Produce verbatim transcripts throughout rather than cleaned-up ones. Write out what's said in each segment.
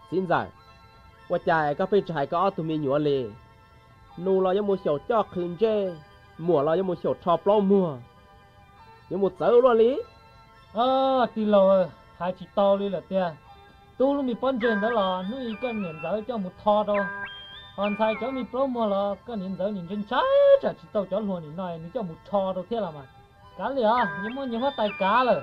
xin giảiว่าใจก็เป็นใจก็เอาตัวมีหนัวเลยนูเรายังมัวเฉียวจอกคืนเจ้หมัวเรายังมัวเฉียวชอบล้อมัวยังมัวเจอล้อลีเออตีเราหายจิตโตเลยเหรอเตี้ยตู้ลูกมีป้อนเจนแล้วหรอนู่นอีกก็เหนียนเจอเจ้ามุดทอดตอนชายเจ้ามีโปรโมทแล้วก็เหนียนเจอเหนียนจนใช้จะจิตโตเจ้าหลวงนิดหน่อยนี่เจ้ามุดทอดเที่ยวละมันกันเลยอ่ะยังมันยังว่าไตกาเลย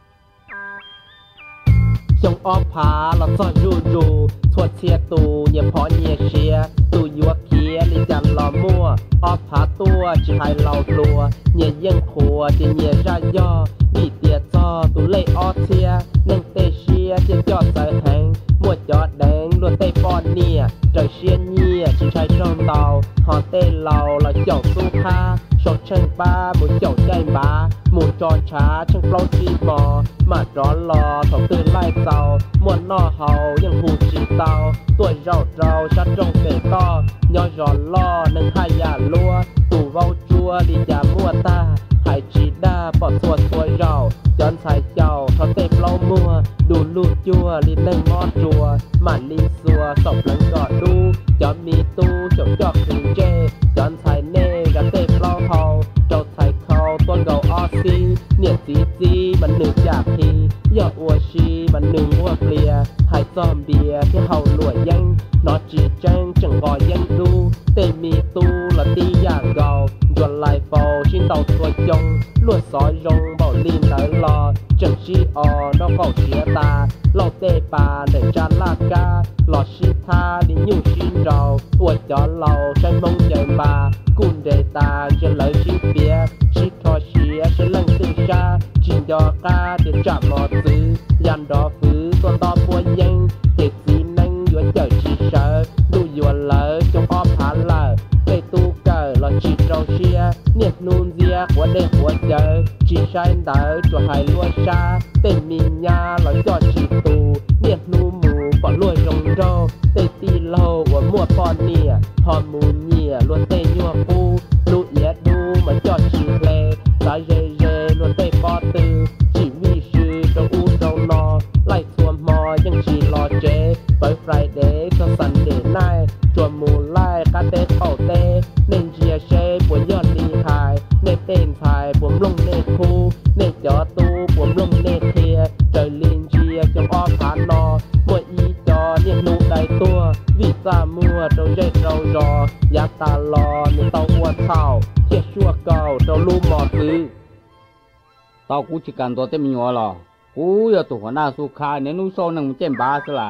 จงออกผาเราซ่อนรูรูทวดเชียตูเนี่ยพอเนี่ยเชียตูยัวเคียลิจันลอมั่วออกผาตัวจะให้เรากลัวเนี่ยยังขัวจะเนี่ยร่ายย่อบีเตียจอตูเล่ออเชียนั่งเตเชียจะจอดใส่แหงมัวจอดแดงล้วนเตปอนเนี่ยใจเชียเนี่ยจะใช้ช่องเตาหอเต้เราเราเจ้าสู้ค่าชดเชิงป้าหมูเจ้าใจบ้าหมูจอช้าช่างเปล่าจีบอมาร้อนรอถอตื่นไล่เตามวนนอเฮายังหูจีเตาตัวเราเราชัดจงเตะต้อย่อร้อนล่อหนึ่งให้ยาลัวตู่เว้าจัวดียามัวตาหายจีด้าปอดตัวตัวเราย้อนสายเจ้าเขาเตะเปล่ามัวดูลูกจัวลิ้นเล่งมอดจัวหมันลิ้นสัวสอบหลังกอดดูย้อนมีตู้จกจอกถึงเจย้อนสายเน่กับเตะเปล่าเฮาเจ้าไทยเขาต้นเกาออซีเนี่ยจีจีมันหนึ่งจากทีอย่าอวชีมันหนึ่งวัวเปลียหายซอมเบียที่เฮาลวยยังนอจีจังจังกอยังดูเตมีตู้ละตีอย่างเกาจวนลายโฟชิ้นเตาตัวจงลวดซอยรงเบาลีนเตอรอจังชีออนอกเกาเชียตาเล่าเตปาเดินจานลากกาหลอดชีทาดิยูชินเราอวดจอเราใช้มงเจนบากุนเดตาจะเลยชีเปียชีทอเชียฉันลังตึงชาจินดอกาเดี๋ยวจับหมอซื้อยันดอฟื้นตัวต่อปัวยังเด็กสีนั่งยัวเจอชีเชอดูยัวเลยจงอ้อมผ่านเลยเตตูเกอหลอดชีเราเชียเนี่ยนูนเสียหัวเด็กหัวเจอชีใช้เตอจะให้ลัวชาเต็มมีญาหลอดจอดชีตูเนี่ยนูหมูปอดลวยรงโรเตตีโลหัวมัวปอนเนี่ยฮอร์โมนเนี่ยล้วนเตยัวปูลูเอียดูมาจอดชีเพลสายเรเรล้วนเตปอตือชีวิชื่อเจ้าอูเจ้านอไล่ทวมมอยังชีรอเจเปิดไฟเดย์ก็ซันเดย์ไนท์จวมมูไล่กาเตเข่าเตเน่งเจียเชปวดยอดลีไทยเนเต้นไทยบวมลงเนคูเนจอตูบวมลงเนเทียเจอลินเจียจงอ้อผ่านนอมวยอีจอเนี่ยนูได้ตัววิซามัวเราเย็ดเรารอยาตาลอเนี่ยเต้าหัวเท้าเที่ยชั่วเก่าเราลูหมอซื้อตากูจิกันตัวเต็มยัวหรอกูอย่าตัวหัวหน้าสุขาเนี่ยนู้โซนึงเจ็บบาสละ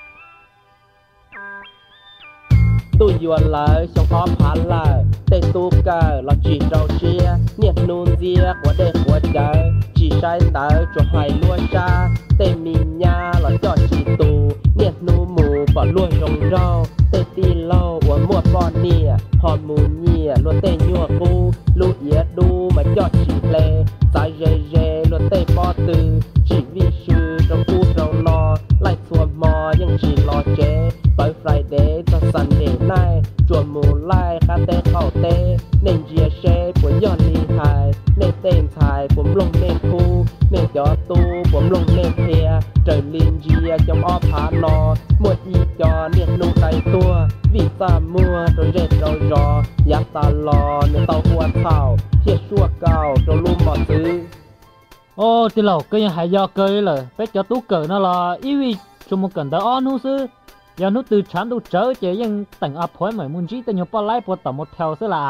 ตู้ยวนเลยช่องอ้อมผ่านเลยเตะตูเกอเราจีเราเชียเนี่ยนูนเสียหัวเด็กหัวใจจีใช้เตอจะให้ลัวชาเตมีญาเราจอดจีตูเนี่ยนูหมูปอดลวยรงโรเตตีเล่าหัวมัวปอนเนี่ยฮอร์โมนเนี่ยล้วนเตยัวกูลูเอียดูมาจอดจีเพลสายเรเรล้วนเตปอตือชีวิชื่อเราพูดเรารอไล่ทวมมอยังชีรอเจเปิดไฟเดย์ก็ซันเดย์ไนท์จวมมูไล่คาเตเข่าเตเน่งเจียเชปวดยอดลีไทยเนเต้นไทยผมลงเนคูเนจอตูผมลงเนเทียเจอลินเจียจงอ้อผานอหมดอีจอเนี่ยนูไตตัววิซามัวเราเร็ดเรารอยักตาลอเนี่ยเต้าหัวเท้าเที่ยชั่วเก่าเราลูหมอซื้อโอ้ตีเราก็ยังหายยอเกยเลยไปจอตู้เกิดนั่นละอีวีชั่วโมงกันแต่อ้อนู้ซื้อยานุtừ chán đủ chớ chỉยังแต่งอัพพอยเหมือนมุนจีแต่ยังปอไล่ปวดต่อหมดแถวเสียละ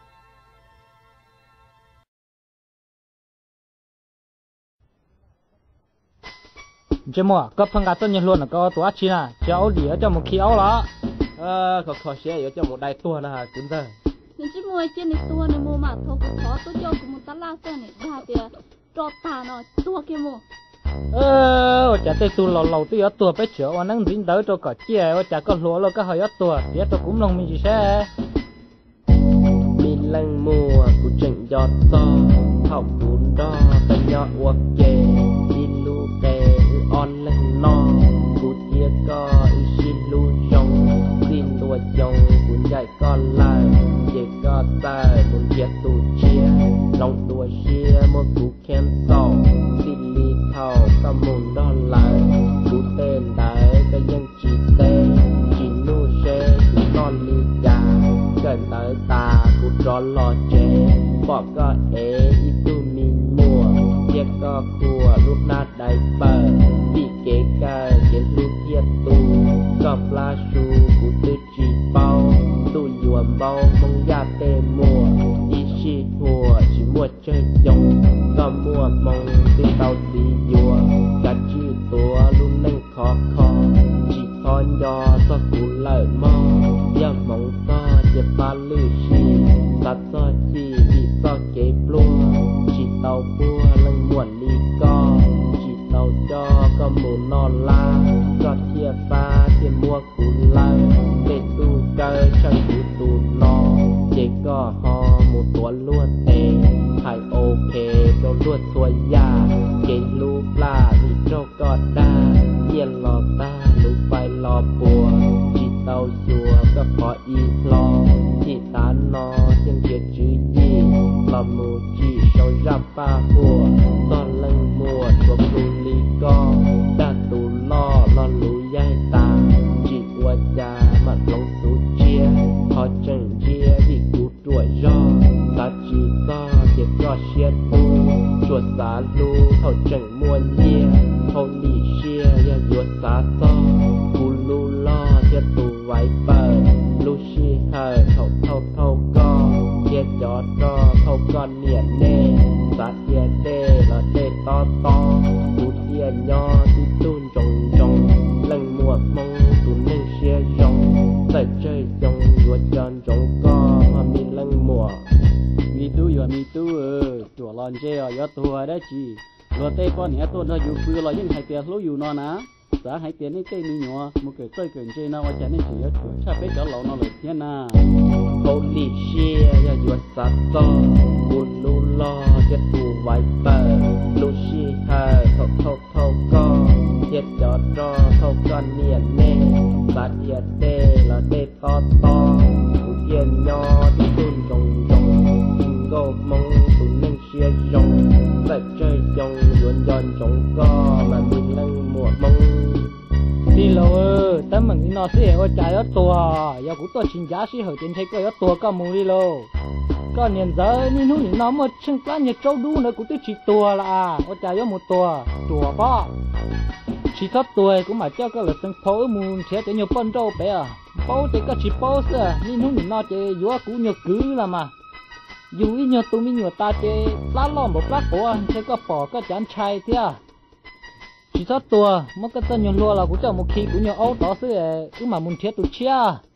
เจ้าหมอก็พังกาต้นยังล้วนก็ตัวชีน่ะเจ้าเดี๋ยวเจ้าหมอเขียวละเออขอขอเชียร์เดี๋ยวเจ้าหมอได้ตัวนะฮะคุณเต้นี่จิมวยเจนี่ตัวในโมมาทกขอตัวเจ้ากุมุตลาเส้นนี่ได้เดียจอตาหน่อยตัวเกโมเออจะได้ตัวเราเราตัวตัวไปเฉยวันนั้นดิ้นเด้อตัวก็เจี๊ยว่าจะก็หัวเราก็หายตัวเดี๋ยวตัวกุ้มลงมีจีแช่มีลังมัวกูจึงยอดซอเท่ากูดอเป็นยอดอวกเจดิลูเตออนเล่นนอกูเทียก็อิชิลูจงดินตัวจงกูใหญ่ก็ไล่เด็กก็ตายกูเทียตูเชียลองตัวเชียมัวกูเข้มสองดิลีเท่าก็มุนดอลไลกูเต้นได้ก็ยังจีเตคอคอจีพอนยอซอกูเลิศมอยามมองซอเจ็บปาลือชีสัดซอจีจีซอเก็บปลัวจีเตาปัวลังม่วนลีกอจีเตาจอก็หมุนนอนลาจอดเทียฟ้าเทียมัวกูเลิศเด็ดตูเกยช่างตูตูนอเจ๊ก็ฮอหมูตัวลวดเตไทยโอเคโดนลวดตัวยาเก่งลูกลาอีโจก็ได้เยียนรอตาลูกไปรอปัวจีเตาชัวก็ขออีพลอที่ตานอยังเกียดจื้อยี่ลอมูจีโชรับป้าหัวตอนลังมัวตัวครูลีก็ด้าตูล่อลอลูย้ายตาจีอวดยามาลงสูเชียพอจังเชียที่กูตรวจยอตาจีก็เจ็บยอดเชียปูตรวจสาลูเขาจังมวนเยียเขาลีเชียอย่าหยวดสาซอกูลูล่อเทียตูไว้เปิดลูชีเฮอเขาเท่าเท่าก็เทียยอดรอเขาก้อนเนียนเน่สาเทียเด้ละเด้ต่อต่อกูเทียนยอที่ตุ้นจงจงลังมัวมงตุนนึ่งเชียยงใส่ใจยงหยวดยอนจงก็มามีลังมัวมีตู้อยู่มีตู้เออตัวร้อนเจียวตัวได้จีรถเต้ป้อนเนี่ยตัวเราอยู่คือเรายังหายเตียรู้อยู่นอนนะสาหายเตียนี่เต้มีหนัวมันเกิดเต้เกิดเจนะว่าจะนี่เสียถั่วชาเป็ดจะหลอกนอนเลยเทียน่ะเขาลีเชียอย่าหยวดสัตว์ก็กูลูล่อจะตูไว้เปิดลูชีเฮอเขาเท่าเท่าก็เทียยอดรอเขาก้อนเนียนเน่สาเทียเด้ละเด้ต่อต่อกูเทียนยอที่ตุ้นจงจงจิงโก้มงตุนนึ่งเชียยงใส่ใจยงหยวนยอนจงก็มามีลังมัวมง đi lâu ơ tấm mình đi nó sẽ ở trái ở tua giờ cũng tôi xin giá sẽ ở trên thấy cái ở tua có mù đi lâu có niệm giờ ni nu ni nó một chân cá nhiệt trâu đu nữa cũng tôi chỉ tua là ở trái ở một tua tua bó chỉ thấp tuổi cũng mà cho cái là sân khấu mù sẽ cái nhiều con trâu bé à bao thì có chỉ bao giờ ni nu ni nó chơi vua cũng nhiều cứ là mà dù ít nhiều tụi mình nhiều ta chơi lá lon một lá cổ sẽ có bỏ có chán chai thế à chỉ thấp tua mất cái tên nhiều lúa là cũng cho một khi cũng nhiều ấu đó xứ cứ mà muốn thiết tụi chia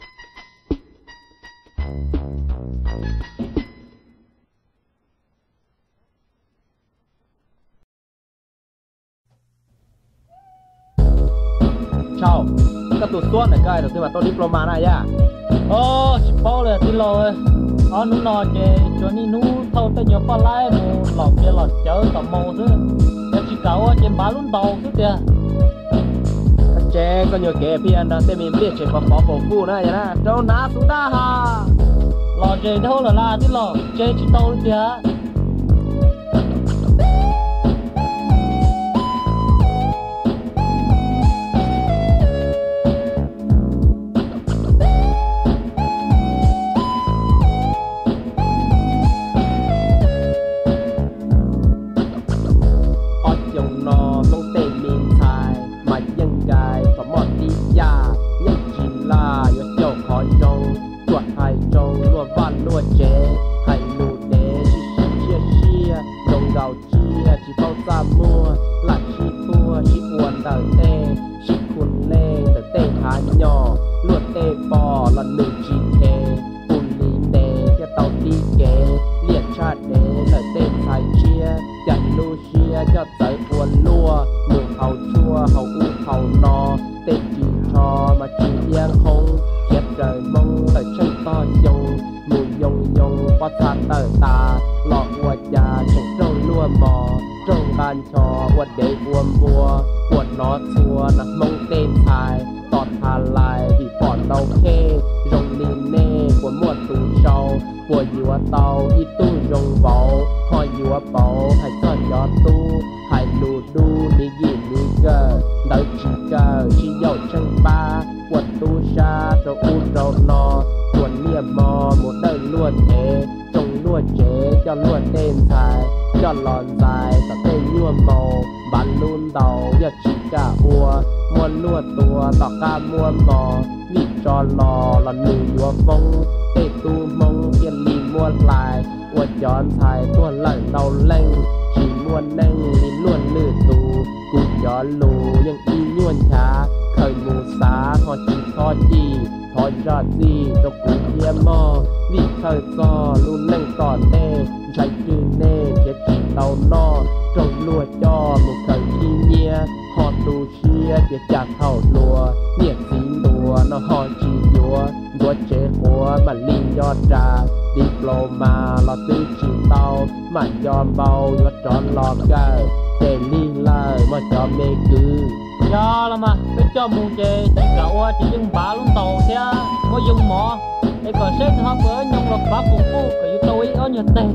chào các tụi suốt này cái đầu tiên là tôi diploma này ya ô chỉ bao là đi rồi ở núi nọ chơi cho nên núi thâu tới nhiều bao lái mù lọt chơi lọt chở tầm màu xứ chỉ cậu trên bá luôn tàu xứ kìa chế có nhiều kẻ phi anh đó sẽ mình biết chỉ có phó phổ phu nữa vậy nè đâu ná xuống đa ha lò chơi đâu là la chứ lò chơi chỉ tàu luôn kìa Hãy subscribe cho kênh Ghiền Mì Gõ để không bỏ lỡ những video hấp dẫn chi thọ ra gì cho cụ kia mò vì thời do luôn nâng tỏ nê chạy chư nê thiệt chỉ tàu no trồng lúa cho một thời chi nhia họ tu chia để chặt thảo lúa nhiệt xí lúa nó họ chỉ dúa dúa chế của mà linh do trà diploma là tư chỉ tàu mà do bao dúa tròn lò cờ để li lời mà cho mê cứ cho là mà cái cho mù chè chỉ cả qua chỉ dùng bả luôn tàu thế có dùng mỏ để còn xếp họ với nhung lộc bá phụ phụ cái yếu tôi ở nhật tây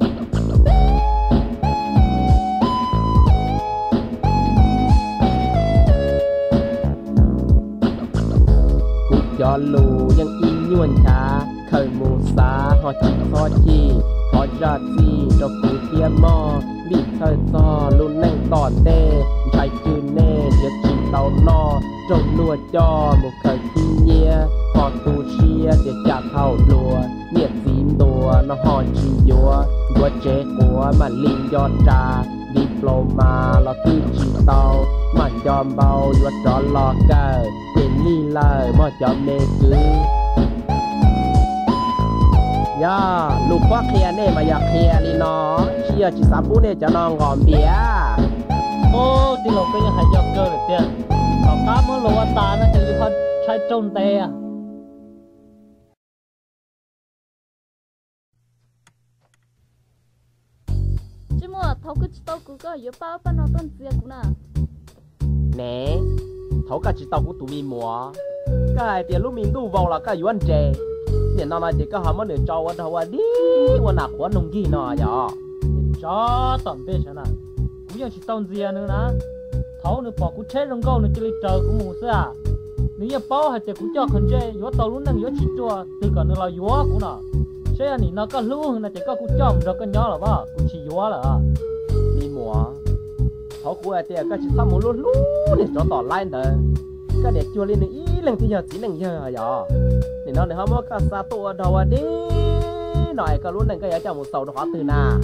cho lùยังอีนวลชาเคยมูสาหอจิหอจีหอจาจีดอกกูเทียมอวิเคยซอลุนแน่งตอนเต้ใช้จืนเน่เดียจีเตานอจงลัวจอมุเคยขี้เนียหอตูเชียเดียจัดเท่าลัวเนียจีนตัวนอหอจียัวยัวเจ๊หัวมันลิงยอดจาดิโปลมาเราตื้อจีเตามันยอมเบายัวจอลอเกอเจนนี่เลยมอจอมเมกือย่าลูกว่าเคลียร์เน่มาอยากเคลียร์ลีน้อเชียร์จิสาปูเน่จะนองงอมเบีย ô thì lộc cái hay giọt cơ được tiền còn cá mới lúa ta nó chỉ có trái trôn tê à chứ mà thấu cái tàu cứ có yếu bao bao nó tôn tiền cũng nè nè thấu cả chỉ tàu của tụi mình mua cái tiền lúc mình đủ vào là cái yuan chè tiền nó nói chỉ có họ mới được cho anh thấu đi anh nào của nông gì nọ vậy cho tầm bê thế nào cũng như chỉ tàu gì nữa nè thấu nữa bỏ cũng chết rong câu nữa chỉ lấy trời cũng mù xe à nếu như bao hay chỉ cũng cho khẩn chế yếu tàu lúc năng yếu chỉ cho từ còn nữa là yếu cũng nè xe anh nó có lú hơn là chỉ có cũng cho rồi có nhỏ là bao cũng chỉ yếu là mình mua thấu của ai tiền cái chỉ sao muốn luôn luôn để cho tỏ lại nữa cái để chua lên ý lần thì giờ chỉ lần giờ vậy để nó để họ mới cái saตัวđầu đi nói cái luôn này cái ở trong một sầu nó khó từ na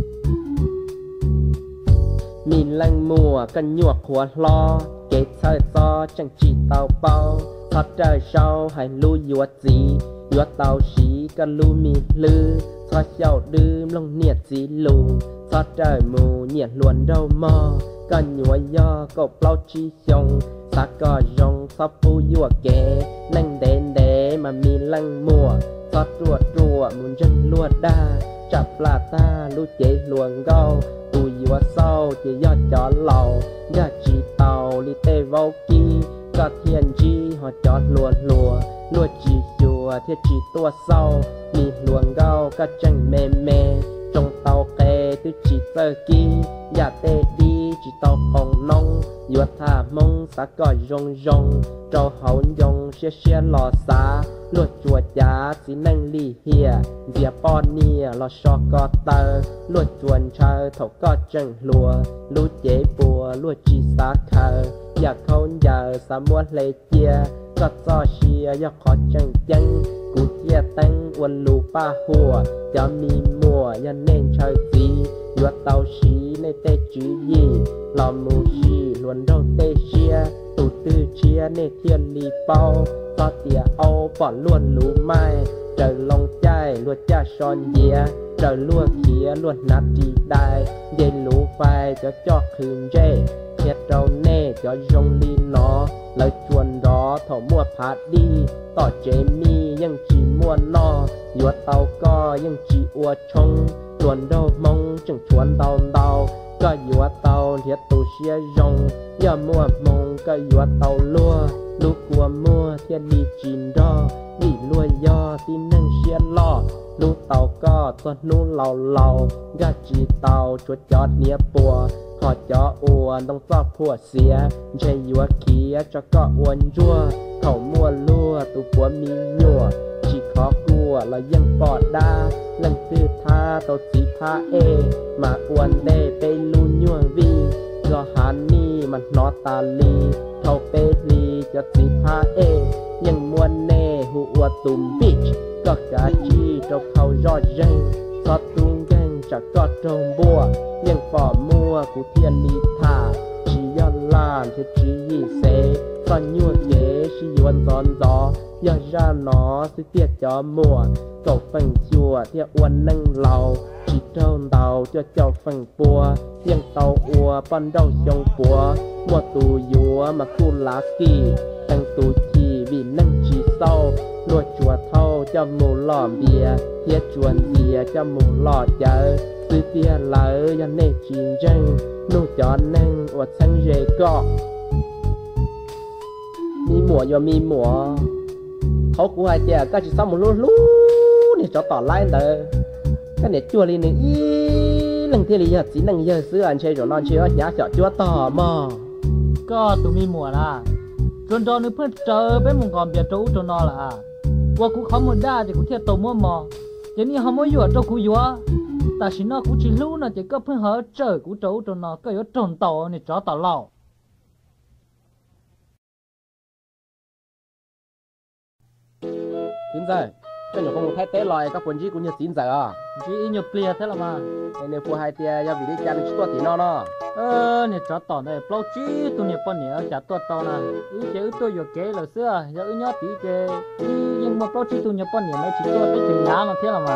mình lăng mùa cần nhuộcหัวลอเกตเธอซอจังจีเตาเป้าทอดเจอเช้าให้รู้ยัวจียัวเตาสีก็รู้มีลือทอดเจ้าดื่มลงเนียดจีลูทอดเจอหมูเนียดล้วนเดามอก็หยัวยอกบเล่าชีชงสักก็ยงซอปูยัวแกนั่งเด่นเดมามีลังมัวทอดรัวรัวมุนจังลวดได้จับปลาตาลูเจลวงเกาtuยัวเศร้าจะยอดจอเหล่ายอดจีเตาลิเตวอกีก็เทียนจีหอจอดลัวลัวลัวจียัวเทียจีตัวเศร้ามีลวงเกาก็จังเมเมจงเตาเกตุจีเตอร์กีอย่าเตดีจีเตาของน้องยัวท่ามงสักก็ยงยงเจ้าเขายงเชียเชียหล่อสาลวดจวดยาสีนั่งลีเฮียเบียป้อนเนี่ยรอชอกก็เตอลวดจวนเชอเถาก็จังลัวลูเจ๋ปัวลวดจีสาเคออยากเขาอยากสามวนเลยเจียก็จ่อเชียอยากขอจังจังกูเจียตั้งวันลูป้าหัวจะมีมัวยันเน่งเชอจียัวเตาชีในเตจือยีลอมูชีล้วนเราเตเชียตูตื้อเชียในเทียนลีเป้าก็เตียเอาปอดล้วนรู้ไหมเจอลงใจลวดจ้าชอนเยียเจอลวดเขียลวดนัดจีได้เย็นรู้ไฟจะจอกคืนเจเฮ็ดเราเน่จะยงลีนอแล้วชวนรอถอมัวพาดีต่อเจมียังจีมัวนอยัวเตาก็ยังจีอัวชงชวนเรามองจังชวนเตาเตาก็ยัวเตาเทียตูเชียยงอย่ามัวมองก็ยัวเตาลัวลูกกัวมัวเทียนลีจีนรอนี่ลัวยอที่นั่งเชียล้อลูกเตาก็ตัวนู้นเหล่าเหล่ายาจีเตาชวดจอดเนียปัวขอจออ้วนต้องซอกผัวเสียใช่ยัวเขียจะก็อ้วนจั่วเขามัวลัวตัวปัวมีหนัวจีขอกลัวเรายังปอดดาลังตื้อท่าตัวสีผ้าเอมาอ้วนเด้ไปลูญัววีก็หันนี่มันนอตาลีเขาเปลีจะสีผ้าเอยังมวนเน่หัวตุ่มบิชก็กะจีเราเขายอดเร่งซอดตุงแกงจากก็ตรงบัวยังปอมัวกูเทียนลีท่าชียอนลานเทจียี่เซ son nhua kế chỉ yuan giòn gió giờ ra nó sẽ tiết cho mùa cậu phần chùa theo uốn nâng lầu chỉ trâu tàu cho châu phần bùa riêng tàu ua ban đầu sông bùa mùa tù yúa mà khu lá kỳ tăng tù chỉ vì nâng chỉ sâu lùa chùa thâu cho mù lò bìa thiết chuồn bìa cho mù lò chợ sư tia lỡ cho nên chín răng nụ cho nâng uất xanh rễ cọ mi mùa yo mi mùaเขากูหายใจก็จะซ้ำมันรู้รู้นี่จะต่อไล่เด้อก็เนี่ยจั่วลีหนึ่งอีหนึ่งที่ลีหัดสีหนึ่งเยอะซื้ออันเชยจนนอนเชยยาเจาะจั่วต่อมอก็ตัวมีหมัวล่ะจนตอนนี้เพื่อนเจอเป็นมุงกอมเบียร์ตู้จนนอนล่ะว่ากูเขาหมดได้แต่กูเทียบตัวมั่วมอเดี๋ยวนี้เขาไม่อยู่ตัวกูอยู่แต่ฉันน่ะกูchỉรู้น่ะจะก็เพิ่งเขาเจอกูตู้จนนอนก็อยู่จนโตนี่จะต่อเล่า chính rồi cho nhiều không thấy té lòi các quân chí cũng như chính giờ à chỉ nhiều clear thế là mà nên phụ hai tia do vì đi chăn chút thì nó nó ơ nè chó tỏ này bao chí tụi nhật bọn nhẹ chả tuột tao nè ứ chế ứ tôi vừa kế là xưa giờ ứ nhớ tí chế nhưng mà bao chí tụi nhật bọn nhẹ nó chỉ tuột tới chừng nhá nó thế là mà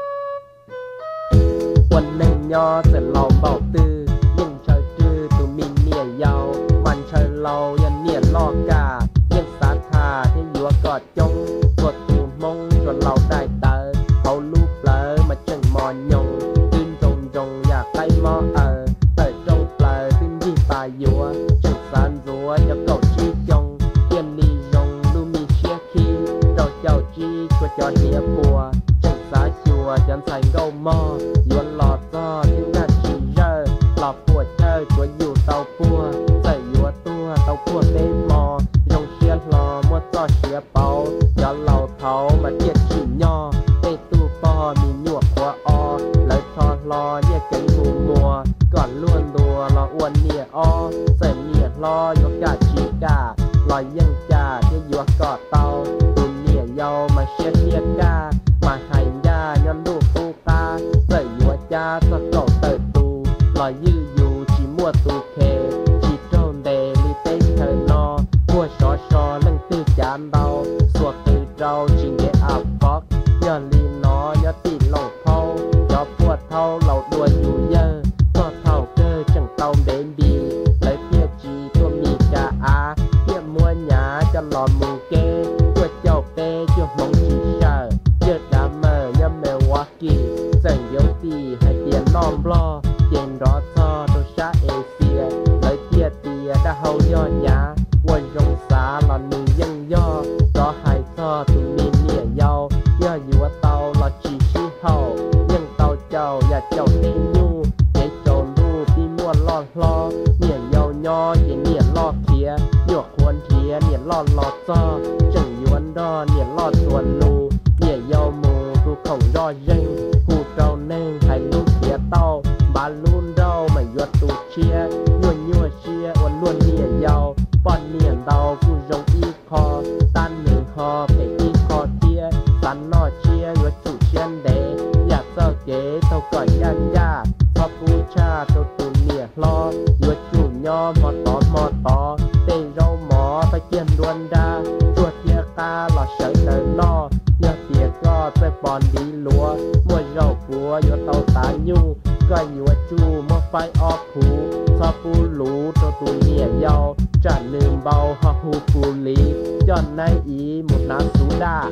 quân nâng nho sẽ lâu bảo tư nhưng trời trừ tụi mình nhẹ giàu mình trời lâu nhân nhẹ lo cả nhưng xa thà thế vừa cọt trong tuột tụi mong cho lâu đại tờ hậu lúc lỡ mà chẳng mò nhung tin trồng trồng nhà cây mò ở tại trong lỡ tin đi tài dùa chẳng san rùa cho cậu chi chồng tiền đi rồng lưu mi chia khi rồi chào chi cho cho nia bùa chẳng xá chùa chẳng thành câu mò yuan lọt do thiên nga chỉ rơ lọt bùa chơi của dù tàu bùa dạy yuan tua tàu bùa tê mò rồng chia lò mua cho chia bao cho lầu thấu mà tiết chỉ nho tê tu bò mi nhuộc qua o lời cho lo như cánh mù mùa còn luôn đùa lo uốn nia o dạy nia lo yo cả chỉ cả lo dân cha cái yuộc cọ tàu tu nia dâu mà chia nia ca mà hành gia nhân đủ phu ca dạy yuộc cha cho cậu tự tu lo dư dù chỉ mua tu kề chỉ trôn đề li tê thời no mua xó xó lưng tư chán đau suốt từ trâu chỉ để áp bóc nhờ li nó nhờ tỉ lồng thâu nhờ pua thâu lầu đùa dù dơ cho thâu cơ chẳng tàu đến bì lấy kia chỉ tôi mì cả á kia mua nhà cho lò mù kê của châu kê chưa mong chỉ sợ chưa đã mờ nhờ mèo hoa kỳ dần dấu tì hay tiền non lo tiền rõ cho đồ xa Asia lấy kia tìa đã hầu do nhà quên rong xa là nữ dân do có hai cho tụi mình nhẹ nhau nhờ dù tàu là chỉ sĩ hậu nhưng tàu chào và chào tên nhu để trộn đu đi mua lo lo nhẹ nhau nho để nhẹ lo kia nhọ khuôn kia nhẹ lo lo cho chẳng yuan đo nhẹ lo tuần lù nhẹ nhau mù tu khổng do rinh hù trâu nên hay lúc kia tàu bà luôn đâu mà yuat tu chia nhua nhua chia uốn luôn nhẹ nhau bọn niệm đau cu rong y kho tan nương kho phải y kho tia tan no chia yuat chủ chiên đế nhạc sơ kế tàu cõi nhân gia thọ pu cha tàu tu nịa lo yuat chủ nho mò tó mò tó tê rau mò phải kiên luôn ra chuột tia ca lò sợi đời lo nhờ tia co phải bòn đi lúa mua rau cua yuat tàu tá nhu coi yuat chu mua phải ọp hú thọ pu lú tàu tu nịa yao trả lương bao hoa hù phù lý cho nay ý một ná sú đà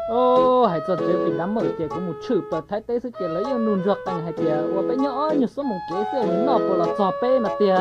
ô hãy cho chơi vì đám mở chơi của một chữ bật thái tế sự kiện lấy yêu nôn ruột tăng hai tia và bé nhỏ như số một kế sẽ nọ của là trò pê mà tia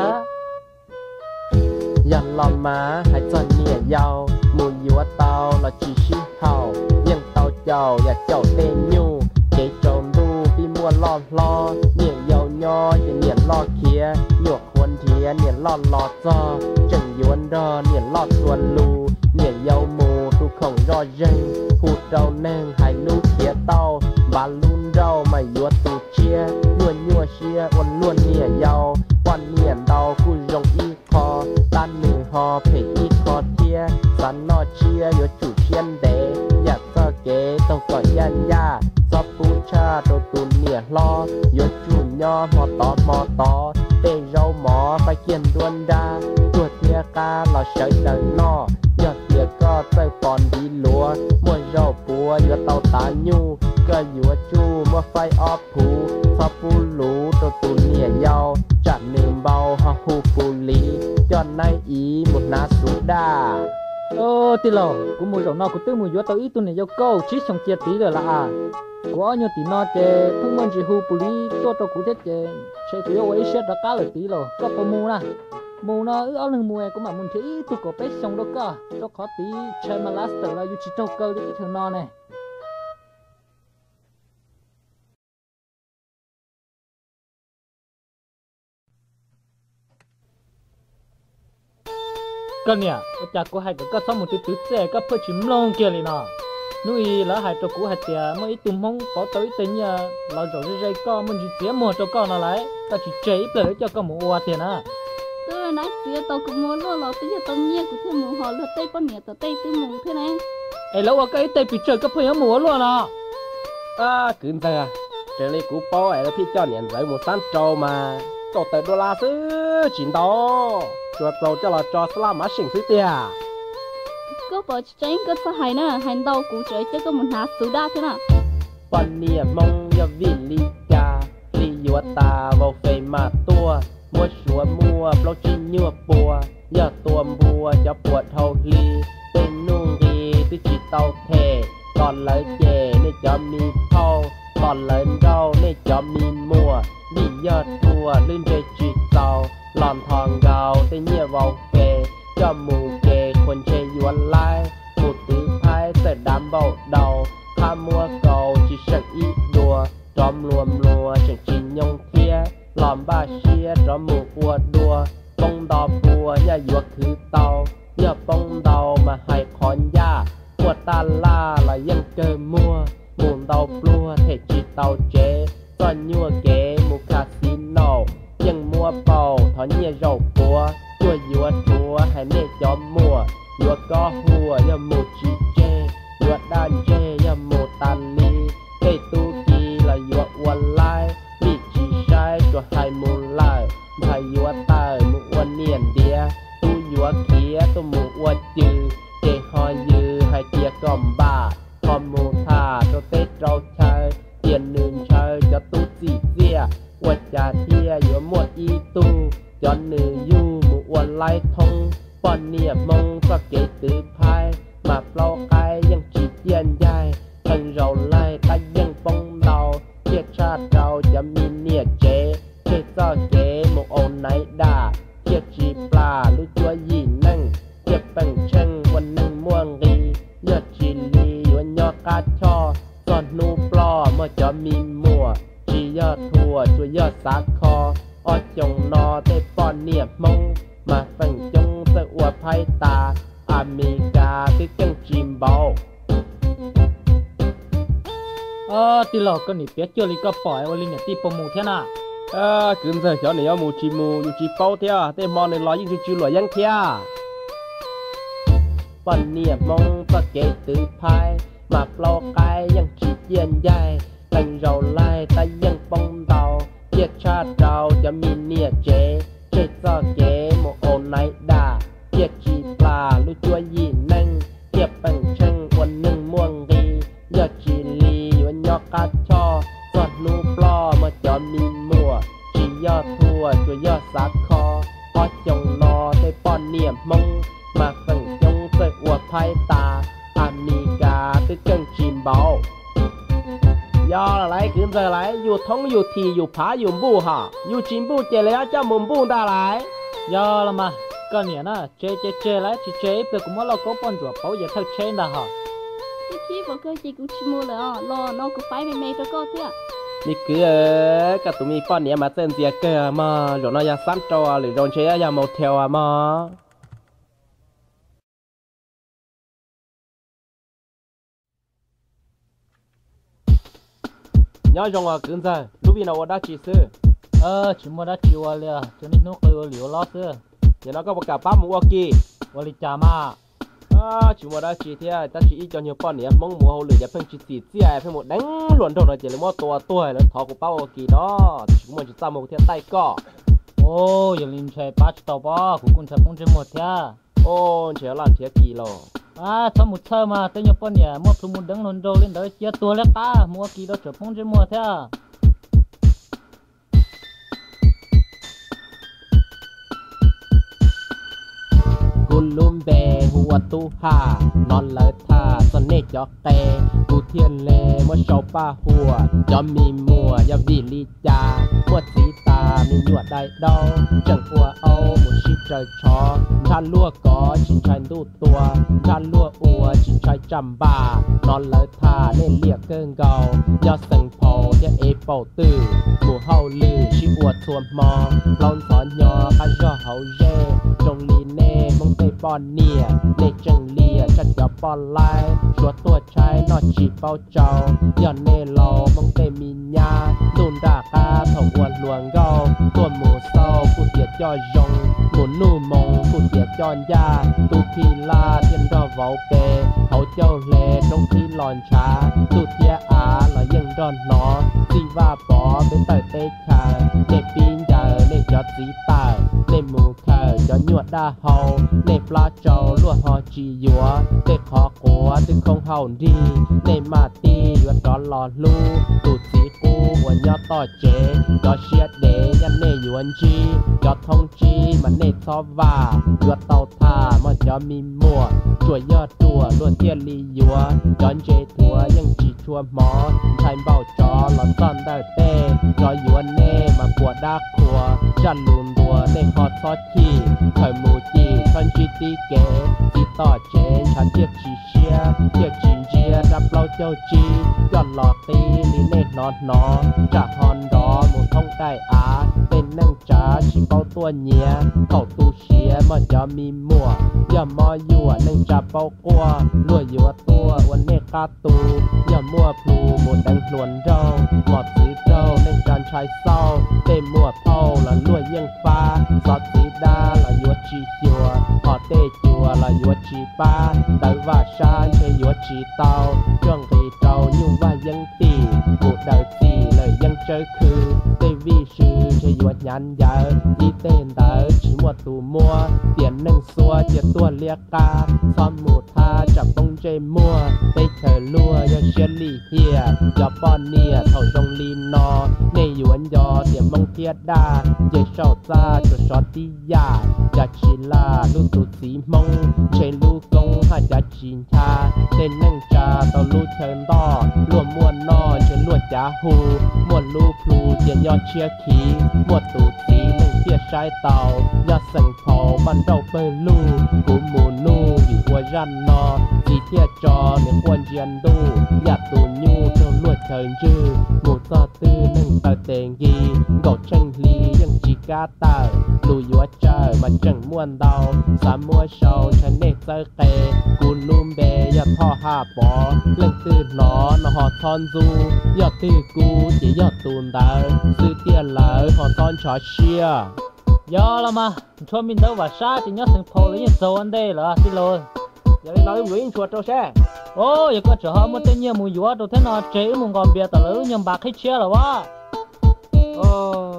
dần lò má hãy cho nhẹ giàu mùi dùa tàu là chỉ sĩ hào nhưng tàu chào và chào tên nhu kế trộm đu đi mua lo lo nhẹ giàu nho để nhẹ lo kia nhuộc khuôn thía nhẹ lo lo cho chẳng yuan đo nhẹ lo tuần lù nhẹ giàu mù tu khổng do rinh hụt rau neng hai lu kia tàu bà luôn rau mà yuat tu chia nhua nhua chia uốn luôn nhẹ giàu quan nhẹ đau cu rong y kho tan nư ho phải y kho thía san no chia yuat chủ chiên đế nhạc sơ kế tàu cõi nhân gia do pu cha tàu tu nhẹ lo yuat chủ nho mò tó mò tó tê rau mò phải kiên đuôn ra chuột thía ta là sợi đời no nhờ tiệc có tới còn đi lúa mua rau bùa vừa tàu tá nhu cơ vừa chu mua phai óp phù phá phù lú đồ tù nịa yao chặt nêm bao ha hu phù lý cho nay ý một ná sú đa ô tì lò cũng mua rau nọ cũng tư mua vừa tàu ít tu này yêu câu chỉ xong chia tí rồi là à có nhiều tí nọ chè không muốn chỉ hu phù lý cho tàu cũng thế chè chè tụi yêu ấy xét ra cá là tí lò có bao mua nè mua nó ở lưng mua cũng mà muốn thấy tụi có bé xong đó cả đó khó tí chơi mà last là yêu chỉ trâu cơ đi cái thằng nọ này cái nè ở nhà cô hai cái có xong một tí tí xe có phải chìm lông kia liền nọ nuôi là hai trâu cũ hai tiệt mới tụm mông bỏ tới tới nhà là rồi dây co mình chỉ tiệt mua trâu co nó lại ta chỉ chế để cho con mua tiền à tôi nói chuyện tao cũng muốn lo lo tới giờ tao nghe của thêm mù họ lượt tây bao nhiêu tao tây tới mù thế này ấy lâu cái tây bị chơi cái phải mua luôn à à cứ thế à trở lại cú bao ấy là phi cho nhận giới một san trâu mà trâu tới đô la xứ chín đó chuột trâu cho là cho sla má xỉn xứ tiệt có bỏ tránh có sao hay nè hành đâu cũng chơi chứ có một hạt sứ đa thế nào phần nia mong ya vi li ca li yuat ta vào phê mà tua mua chúa mua bao chi nhựa bùa giờ tuồng bùa cho bùa thâu ly tên nung đi tư chỉ tàu thề còn lấy chè nên cho mi thâu còn lấy rau nên cho mi mua đi giờ thua lên về chỉ tàu làm thằng gạo tên nhựa vào kề cho mù kềคนเชยวนไล่หมุดตื้อไพ่เสร็จดำเบาเดาข้ามัวเก่าจีฉันอีดัวจอมรวมรัวฉันจินยงเทียหลอมบ้าเชียจอมหมูปวดดัวปงดอกบัวอย่าหยวกคือเตาอย่าปงเดามาให้คอนย่าปวดตาล่าละยังเกินมัวหมุนเดาปลัวเทจิเตาเจซ่อนยัวเก๋หมูคาสิโนยังมัวเป่าถอนเยี่ยเจ้าปัวจัวยัวชัวให้เมฆจอมมัวยัวก็หัวอย่าหมูจีเจยัวด้านเจอย่าหมูตันลีเตตูกีละยัวอวนไลมีจีใช้จัวให้มูไลพายัวตายมูอวนเนียนเดียตูยัวเขียตัวหมูอวดจือเจหอยยือให้เกียกล่อมบ้าพอมูทาตัวเตเราใช้เตียนหนึ่งใช้จะตูจีเสียอวดจ่าเทียยัวหมวดอีตูจอนหนึ่งยูมูอวนไลทงปอนเนียมงก็เกตือพายมาเปล่าไกยังจีเยียนใหญ่ทั้งเราไล่ตายังปองเราเทียชาติเราจะมีเนียเจเทซ่อเกมโอนไหนด่าเทียจีปลาหรือจัวยีนั่งเทียปังเชงวันหนึ่งม่วงรีเลือดจีลีวันยอกาชอสอนนูปลอเมื่อจะมีมัวจียอดทัวจัวยอดสาคอออจงนอเตปอนเนียมงมาฝังจงเสอวไพตาอเมริกาคือจังจิมบอล ờ thì lò con nỉ biết chưa li có bỏ vào linh nhật ti bông mù thế nào ờ cứ giờ cho này mù chim mù dù chỉ bao theo tên mòn này nói những chữ loại yang theo phần nia mong và kể từ phai mà bao cái yang chỉ yên dài thành rau lai ta yang bông đầu chiết cha đầuจะมีเนียเจเจ็ดซอเกโมโอนไหนด่าเจ็ดจีปลาลูกจัวยีนั่งเจ็บปังเชิงวันหนึ่งม่วงรียอดจีลีวันยอกาชอสอดนูปลอมาจอมีมัวจียอดทัวจัวยอดสาคอพอจงนอได้ป้อนเนียมมงมาฝังจงเสออวดไพ่ตาอเมริกาตึกจังจิมบอลยอละไรขึ้นจะไรอยู่ท้องอยู่ทีอยู่ผาอยู่บู่ฮะอยู่จิมบู่เจแล้วเจ้ามุมบู่ได้ไร giờ là mà con nhỉ na chơi chơi chơi lại chơi chơi bây cũng lo có con chuột bảo giờ thật chơi đã hả cái khi vào cơ chị cũng chỉ mua là lo nó cũng phải mày mày cho con thế à นี่คือกับตัวมีป้อนเนี่ยมาเต้นเสียเกอมาหลวงนายาซ้ำจอหรือโดนเชียยาโมเทลมาnhớ trong à cứ giờ lúc nào ở đó chỉ sư ờ chỉ mua đã chịu à liền cho nên nó cơ liều lo xưa giờ nó có một cả bắp mua kia vào đi chả mà à chỉ mua đó chỉ thế ta chỉ cho nhiều con này mong mua hậu lửa phân chỉ chỉ chỉ ai phân một đánh luận đầu là chỉ là mua tua tua là thọ của bao kia đó chỉ mua chỉ ta một theo tay co ồ ô giờ linh chơi bắt tàu bò của con chơi bóng chơi một thia ô chế làm thế kỳ lò à thọ một thơ mà tới nhập con nhà một thùng một đấng lon rô lên tới chia tua lên ta mua kỳ đó chơi bóng chơi một thia lùm bèหัวตู้หานอนเลยท่าสนเนจอกเตกูเทียนเลมัวชาวป้าหัวยอมมีมัวยาวีลีจามัวสีตามีหนวดได้ดองจังอัวเอาหมูชิเจอชอชาลัวก่อชิชัยดูตัวชาลัวอัวชิชัยจำบ้านอนเลยท่าเล่นเลียกเกิงเกายอดสังพอเทียเอเป่าตื้อหมูเฮาลือชิอวดทวมมองลอนสอนยอข้าย่อเฮาเย่จงลีเน่มงเตปอนเนียในจังเลียฉันจะปอนไล่ชัวตัวชายนอจีเป้าเจ้าย้อนเนโลมงเตมีญาตุนดาคาถอวนหลวงเกาตัวหมูเศร้ากูเตียจอยงหมุนนู่มงกูเตียจอนยาตูพีลาเทียนรอเว้าเปเขาเจ้าเลตรงที่หลอนช้าตูเทียอาหล่อยังรอนหนอสีว่าปอเป็นเตยเตชาในปีนเจอในจอดสีตาในหมูเคยจอหนวดดาเฮาในปลาเจ้าลวดหอจียัวเด็กขอกัวตึกคงเฮาดีในมาตียวนร้อนหล่อลูตูดสีกูวันยอดต่อเจจอเชียดเดยันเนยวนจีจอทองจีมันเนซอว่ายวนเตาท่ามันจะมีมัวช่วยยอดตัวล้วนเทียนลียัวจอนเจทัวยังจีชัวหมอชายเบาจอหลอนซ่อนได้เต้จอยวนเน่มาปวดดักขัวจันลุนดัวในคอทอดขี้เคยมูจีทอนจีตีเก๋ตีต่อเจนฉันเทียบจีเชียเทียบจีเจียรับเราเจ้าจีย้อนหลอกตีลีเน่นอนนอจากฮอนดอหมุนท่องได้อาเป็นนั่งจ้าชิเป้าตัวเนียเข้าตูเชียมันจะมีมัวอย่ามอยั่วนั่งจ้าเป้ากัวรั่วยั่วตัววันเนกาตูอย่ามัวพลูหมุนดังหลวนเจ้าหมดสีเจ้านั่งจานชายเศร้าเต็มมัวเป้าละรั่วเยี่ยงฟ้าสอดสีดาละยั่วชียัวพอเตจัวละยั่วชีป้าแต่ว่าชาใช่ยั่วชีเตาจ้องรีเจ้ายุ่งว่ายังตีกูเดาตีเลยยังเจอคือเตวีชื่อใช่ยั่วยันยาอีเต้นเดาชิมัวตูมัวเตียนนั่งซัวเจียตัวเลียกาซ้อมหมูท่าจับตรงเจมัวเตเธอลัวยาเชียลี่เฮียยาปอนเนียเท่าตรงลีนอในหยวนยอเตียมงเทียดาเยเช่าซาจุดชอติยาจะชิลาลูตุสีมงเชลูกงหาจะชินชาเต้นนั่งจาต่อลูเชิญต่อรวมมวนนอเชิญลวดจาหูมวนลูพลูเจียนยอดเชียขีมวดตูสีนั่งเทียชายเต่ายอดสังพอบันเราเปิลูกูหมูนูวิวัวรันนอสีเทียจอเนี่ยควรเจียนดูอยากตูยูเจ้าลวดเชิญจื้อหมูซอตื้อนั่งเตาเตงกีเกาเชิงลียังจีกาตาลูยัวเจอมันจังม่วนเดาสามมัวเชาฉันเนเจอเกกูลุมเบยอดท่อห้าปอเล่นตื้อหนอนหอทอนซูยอดตื้อกูจียอดตูนเดาซื้อเตี้ยเหลอหอทอนชอเชียยอละมาชวนมินเดาว่าชาจียอดสังพอเลยยังโซนได้เหรอที่โลอย่าไปnói với chuột đâu xe ô giờ có chỗ họ muốn tên nhiều mùi dúa đâu thế nào chế muốn còn bia tao lỡ nhầm bạc hết chia là quá ô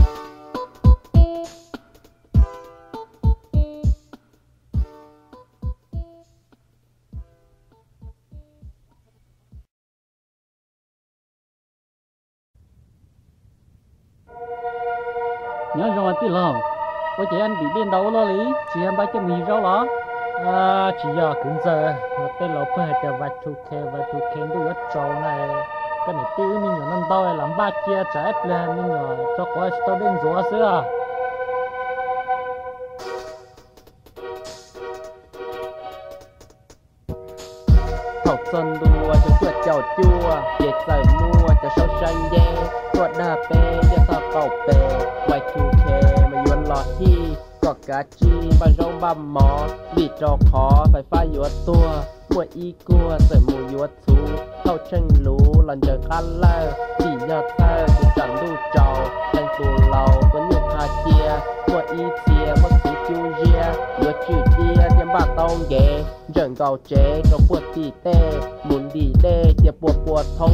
nhớ rồi tí lòng có chị anh bị điên đâu lo lý chị em ba cho mì rau lắm à chỉ giờ cũng giờ một tên lộc phải để vài chục khe vài chục khe đuôi ở trâu này cái này tiêu mình nhỏ năm đôi làm ba chia trái lên mình nhỏ cho quá tao đến rửa xưa thọc sân đua cho chuột chào chua dệt sợi mua cho sâu xanh dê chuột đà bê cho sao cầu bê vài chục khe mà yuan lọt chiก็กะจีบะจงบะหมอบีจอขอไฟฟ้าหยวดตัวมัวอีกัวเสมูหยวดทูเข้าเชิงรู้หลันเจอคันเล่ดียอดเธอจะจังดูเจ้าแตงตัวเราก็ยุคาเจียมัวอีเทียมัวสีจูเจียหยวดจืดเจียเทียมบ้าตองเก๋เจิงเกาเจ๊ก็ปวดตีเต้หมุนดีเด้เจียปวดปวดทงห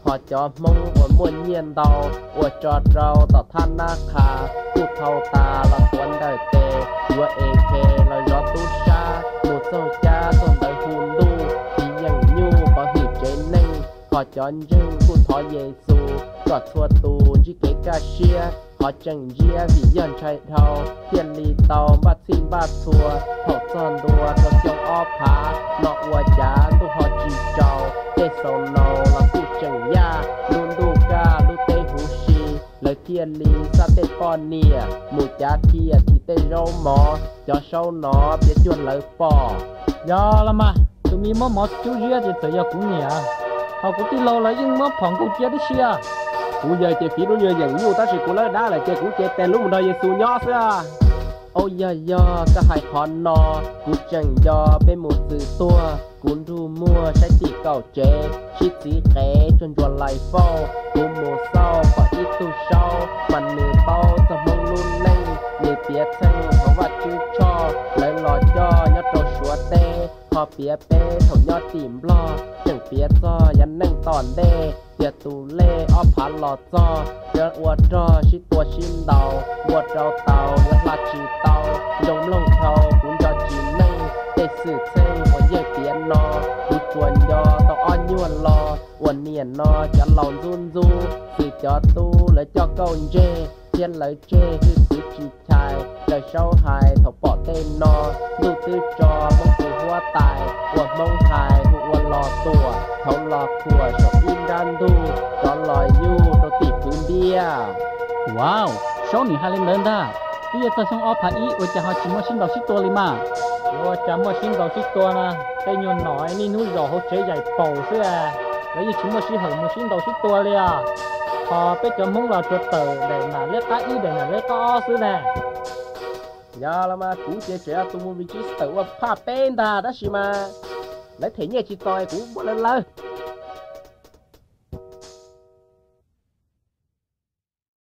họ cho mong ở muôn nhiên đầu ở cho rau tỏ than na khà cụ thâu ta là tuấn đời tề vừa ê kê là gió tu sa một sâu cha tôn đời hùn đu thìยังnhu và hữu chế ninh họ cho nhưng cụ thọ Giêsu có thua tù chỉ kế ca xia họ chẳng dìa vì dân chạy thâu tiền lì tàu bắt xin bắt thua họ son đùa cho siêu ó phá nọ ua giá tu họ chỉ trâu tê sầu nâu là cụ chẳng ya luôn đu ca lu tê hú xì lời thiên lì sa tê pon nia mù giá kia thì tê râu mò cho sâu nó biết chuồn lời bò giờ là mà tụi mình mất mất chú dưa thì tự giờ cũng nhỉ họ cũng đi lâu lại nhưng mất phòng cũng chết đi xia cú giờ chơi phí nó như dạng nhu ta chỉ cú lấy đá là chơi cú chơi tên lúc một đời Giêsu nhỏ xưa ôi giờ giờ cả hai con nò cú chẳng giờ bên một từ tua cú ru mua sẽ chỉ cầu chế chỉ chỉ khé chôn chuồn lại phô cú mùa sau và ít tu sau mà nửa bao giờ mong luôn lên nửa tiếc thân họ vật chú cho lấy lò cho nhát trâu xua tê họ phía bê thầu nhát tìm lo chẳng phía cho nhắn nâng tòn đêเดี๋ยวตูเล่อ้อพันหลอดจอเดือนอวดจอชิตัวชิมเดาบวดเราเตายัดลาจีเตาลงลงเทาคุณจอจีนึ่งเตะสื่อเส้นหัวเย่เปียนนอดูจวนยอต้องอ้อนยวนรออวนเนียนนอจะหลอนซุนซูสื่อจอตูและจอเก้าเจเทียนเลยเจคือสื่อจีชายเลยเช้าหายถกปอเต้นนอดูตื้อจอมองปูหัวตายอวดมองหายหัวรอตัวเขารอขัวชอบอินดันดูจอนลอยอยู่ตัวติดพื้นเบี้ย wow số này hai lên lớn đó bây giờ tôi xong ở phải ý ở nhà họ chỉ mua xin đầu xích tua đi mà rồi chả mua xin đầu xích tua nè đây nhon nói ni núi giò họ chế dạy bầu xưa à lấy chỉ mua xin hở mua xin đầu xích tua đi à họ bây giờ muốn là trượt tờ để mà lấy cá ý để mà lấy cá xưa nè giờ là mà cũng chế chế tôi muốn vị trí tự và pha bên ta đó xí mà lấy thế nhẹ chỉ tôi cũng muốn lên lên